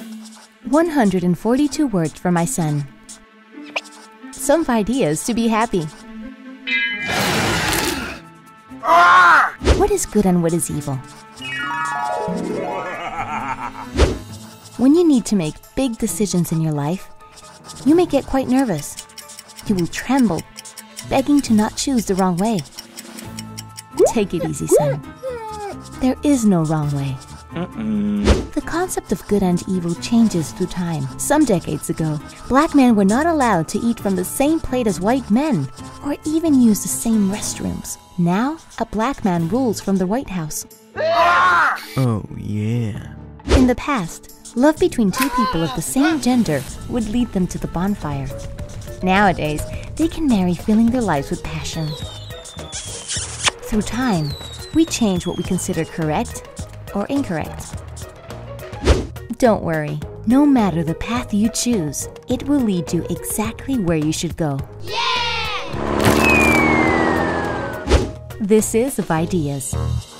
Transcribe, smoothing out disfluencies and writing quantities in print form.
142 words for my son. Some ideas to be happy. What is good and what is evil? When you need to make big decisions in your life, you may get quite nervous. You will tremble, begging to not choose the wrong way. Take it easy, son. There is no wrong way. The concept of good and evil changes through time. Some decades ago, black men were not allowed to eat from the same plate as white men, or even use the same restrooms. Now, a black man rules from the White House. Oh, yeah. In the past, love between two people of the same gender would lead them to the bonfire. Nowadays, they can marry filling their lives with passion. Through time, we change what we consider correct or incorrect. Don't worry, no matter the path you choose, it will lead you exactly where you should go. Yeah! This is Of Ideas.